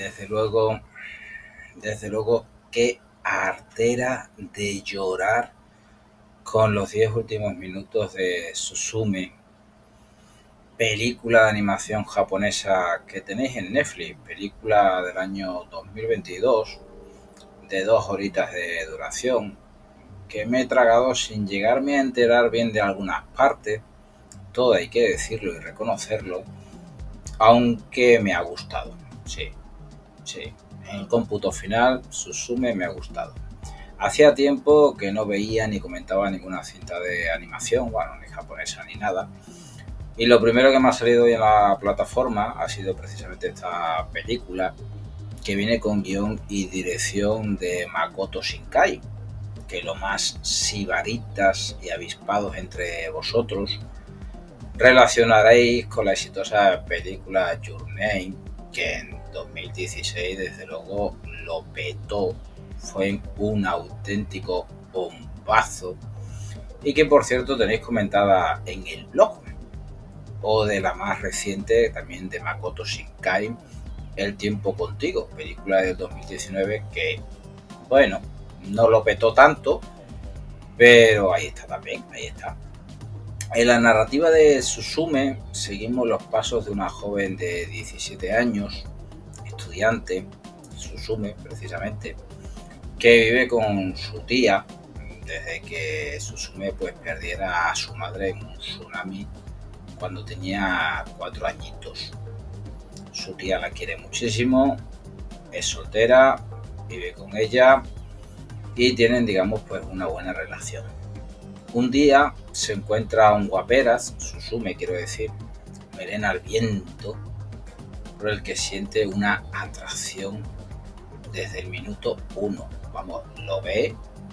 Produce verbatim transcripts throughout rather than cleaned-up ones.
desde luego, desde luego, qué artera de llorar con los diez últimos minutos de Suzume, película de animación japonesa que tenéis en Netflix, película del año dos mil veintidós, de dos horitas de duración, que me he tragado sin llegarme a enterar bien de algunas partes, todo hay que decirlo y reconocerlo, aunque me ha gustado, sí, sí, en el cómputo final Suzume me ha gustado. Hacía tiempo que no veía ni comentaba ninguna cinta de animación, bueno, ni japonesa ni nada, y lo primero que me ha salido hoy en la plataforma ha sido precisamente esta película, que viene con guión y dirección de Makoto Shinkai, que lo más sibaritas y avispados entre vosotros relacionaréis con la exitosa película Your Name, que en dos mil dieciséis desde luego lo petó, fue un auténtico bombazo, y que por cierto tenéis comentada en el blog, o de la más reciente también de Makoto Shinkai, El tiempo contigo, película del dos mil diecinueve que, bueno, no lo petó tanto, pero ahí está también, ahí está. En la narrativa de Suzume seguimos los pasos de una joven de diecisiete años, estudiante, Suzume precisamente, que vive con su tía desde que Suzume pues perdiera a su madre en un tsunami cuando tenía cuatro añitos. Su tía la quiere muchísimo, es soltera, vive con ella y tienen, digamos, pues una buena relación. Un día se encuentra un guaperas, Suzume quiero decir, melena al viento, por el que siente una atracción desde el minuto uno. Vamos, lo ve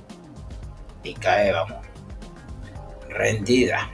y cae, vamos, rendida.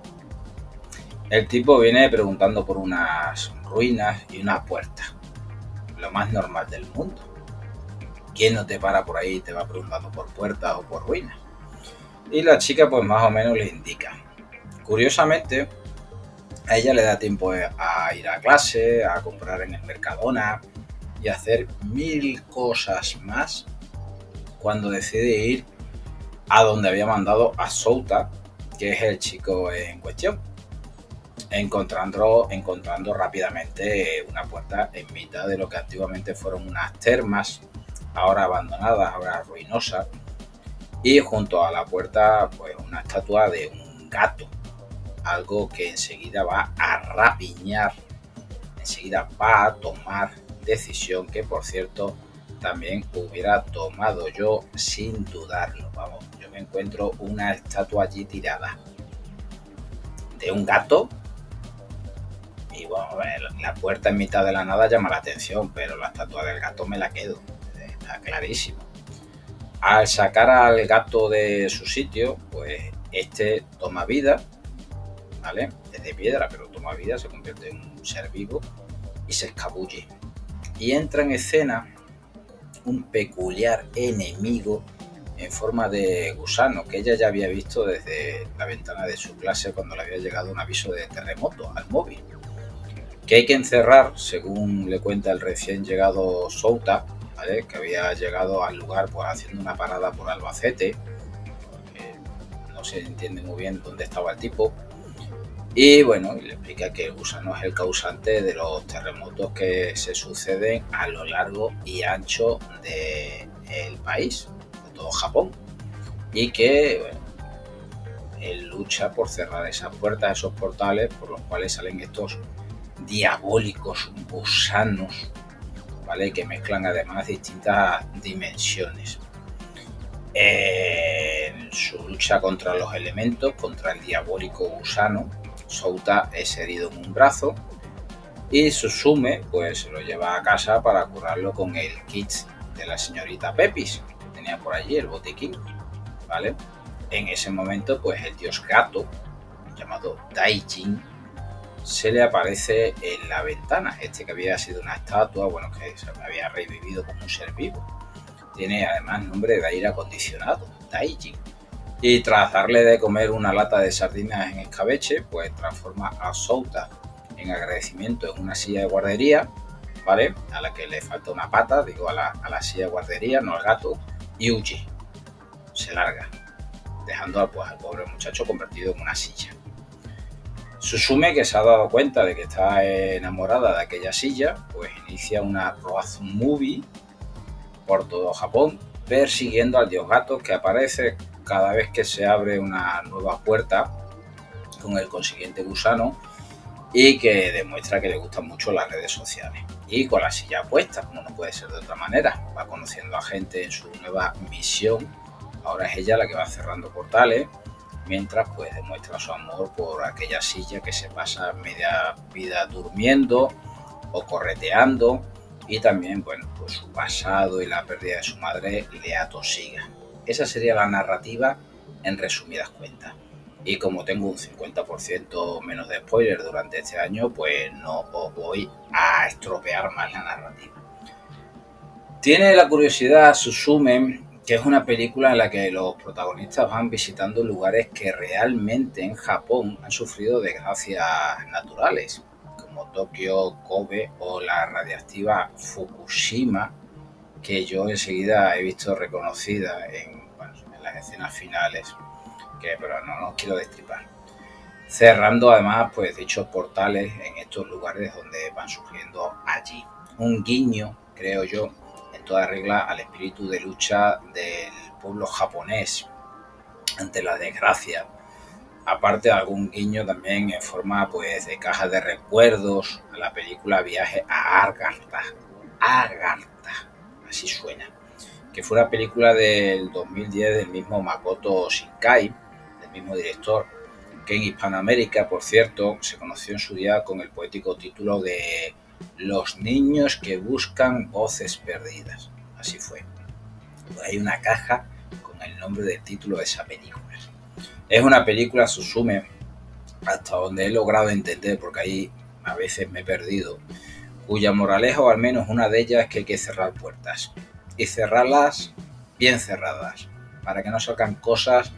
El tipo viene preguntando por unas ruinas y una puerta, lo más normal del mundo. ¿Quién no te para por ahí y te va preguntando por puertas o por ruinas? Y la chica pues más o menos le indica. Curiosamente, a ella le da tiempo a ir a clase, a comprar en el Mercadona y a hacer mil cosas más cuando decide ir a donde había mandado a Souta, que es el chico en cuestión, encontrando, encontrando rápidamente una puerta en mitad de lo que antiguamente fueron unas termas, ahora abandonadas, ahora ruinosas, y junto a la puerta pues una estatua de un gato, algo que enseguida va a rapiñar, enseguida va a tomar decisión que por cierto también hubiera tomado yo sin dudarlo. Vamos, yo me encuentro una estatua allí tirada de un gato y bueno, la puerta en mitad de la nada llama la atención, pero la estatua del gato me la quedo, está clarísimo. Al sacar al gato de su sitio, pues este toma vida, ¿vale? Es de piedra, pero toma vida, se convierte en un ser vivo y se escabulle. Y entra en escena un peculiar enemigo en forma de gusano, que ella ya había visto desde la ventana de su clase cuando le había llegado un aviso de terremoto al móvil, que hay que encerrar, según le cuenta el recién llegado Souta, ¿vale? Que había llegado al lugar pues haciendo una parada por Albacete, eh, no se entiende muy bien dónde estaba el tipo, y bueno, le explica que el gusano es el causante de los terremotos que se suceden a lo largo y ancho del país, de todo Japón, y que bueno, él lucha por cerrar esas puertas, esos portales por los cuales salen estos diabólicos gusanos, ¿vale? Que mezclan además distintas dimensiones. En su lucha contra los elementos, contra el diabólico gusano, Souta es herido en un brazo y Suzume pues se lo lleva a casa para curarlo con el kit de la señorita Pepis, que tenía por allí el botiquín, ¿vale? En ese momento pues el dios gato, llamado Daijin, se le aparece en la ventana. Este que había sido una estatua, bueno, que se había revivido como un ser vivo, tiene además nombre de aire acondicionado, Daijin, y tras darle de comer una lata de sardinas en escabeche, pues transforma a Souta en agradecimiento en una silla de guardería ¿vale? A la que le falta una pata, digo, a la, a la silla de guardería, no al gato, y huye, se larga, dejando pues, al pobre muchacho convertido en una silla. Susume, que se ha dado cuenta de que está enamorada de aquella silla, pues inicia una road movie por todo Japón, persiguiendo al dios gato, que aparece cada vez que se abre una nueva puerta con el consiguiente gusano, y que demuestra que le gustan mucho las redes sociales. Y con la silla puesta, como no puede ser de otra manera, va conociendo a gente en su nueva misión. Ahora es ella la que va cerrando portales, mientras pues demuestra su amor por aquella silla que se pasa media vida durmiendo o correteando, y también, bueno, pues su pasado y la pérdida de su madre le atosiga. Esa sería la narrativa en resumidas cuentas. Y como tengo un cincuenta por ciento menos de spoilers durante este año, pues no os voy a estropear más la narrativa. Tiene la curiosidad Suzume, que es una película en la que los protagonistas van visitando lugares que realmente en Japón han sufrido desgracias naturales, como Tokio, Kobe o la radiactiva Fukushima, que yo enseguida he visto reconocida en, bueno, en las escenas finales, que, pero no los quiero destripar. Cerrando además pues dichos portales en estos lugares donde van surgiendo allí. Un guiño, creo yo, en toda regla al espíritu de lucha del pueblo japonés ante la desgracia. Aparte de algún guiño también en forma pues de cajas de recuerdos a la película Viaje a Agartha. Agartha, así suena. Que fue una película del dos mil diez del mismo Makoto Shinkai, del mismo director, que en Hispanoamérica, por cierto, se conoció en su día con el poético título de Los niños que buscan voces perdidas. Así fue. Hay una caja con el nombre del título de esa película. Es una película, Suzume, hasta donde he logrado entender, porque ahí a veces me he perdido, cuya moraleja, o al menos una de ellas, es que hay que cerrar puertas. Y cerrarlas bien cerradas, para que no salgan cosas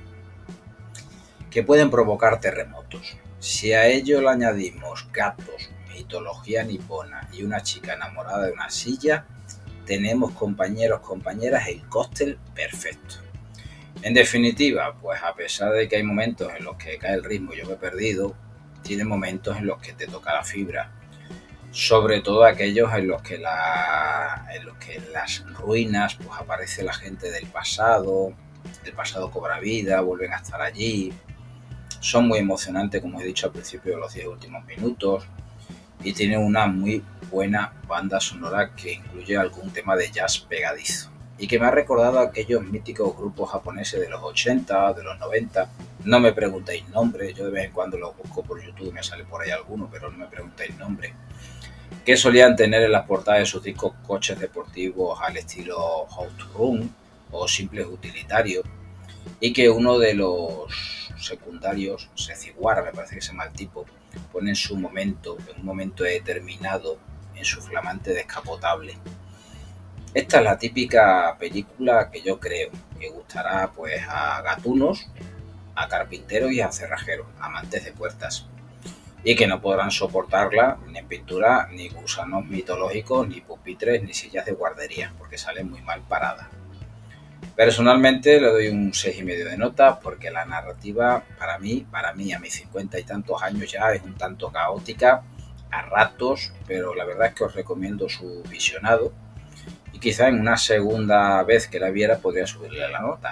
que pueden provocar terremotos. Si a ello le añadimos gatos, mitología nipona y una chica enamorada de una silla, tenemos, compañeros, compañeras, el cóctel perfecto. En definitiva, pues a pesar de que hay momentos en los que cae el ritmo y yo me he perdido, tiene momentos en los que te toca la fibra. Sobre todo aquellos en los que, la, en los que en las ruinas pues aparece la gente del pasado, el pasado cobra vida, vuelven a estar allí. Son muy emocionantes, como he dicho al principio de los diez últimos minutos, y tienen una muy buena banda sonora que incluye algún tema de jazz pegadizo y que me ha recordado a aquellos míticos grupos japoneses de los ochenta, de los noventa. No me preguntéis nombre, yo de vez en cuando los busco por YouTube y me sale por ahí alguno, pero no me preguntéis nombre, que solían tener en las portadas de sus discos coches deportivos al estilo How to Run o simples utilitarios, y que uno de los secundarios, Seciwara, me parece que se llama el tipo, pone en su momento, en un momento determinado, en su flamante descapotable. Esta es la típica película que yo creo que gustará pues a gatunos, a carpinteros y a cerrajeros, amantes de puertas, y que no podrán soportarla ni en pintura, ni gusanos mitológicos, ni pupitres, ni sillas de guardería, porque salen muy mal paradas. Personalmente le doy un seis y medio de nota, porque la narrativa para mí, para mí a mis cincuenta y tantos años ya es un tanto caótica a ratos, pero la verdad es que os recomiendo su visionado, y quizá en una segunda vez que la viera podría subirle la nota,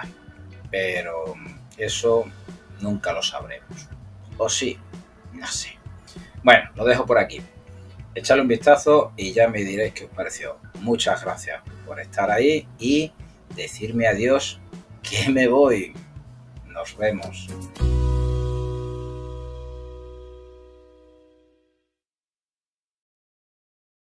pero eso nunca lo sabremos. O sí, no sé. Bueno, lo dejo por aquí. Echadle un vistazo y ya me diréis qué os pareció. Muchas gracias por estar ahí y decirme adiós, que me voy. Nos vemos.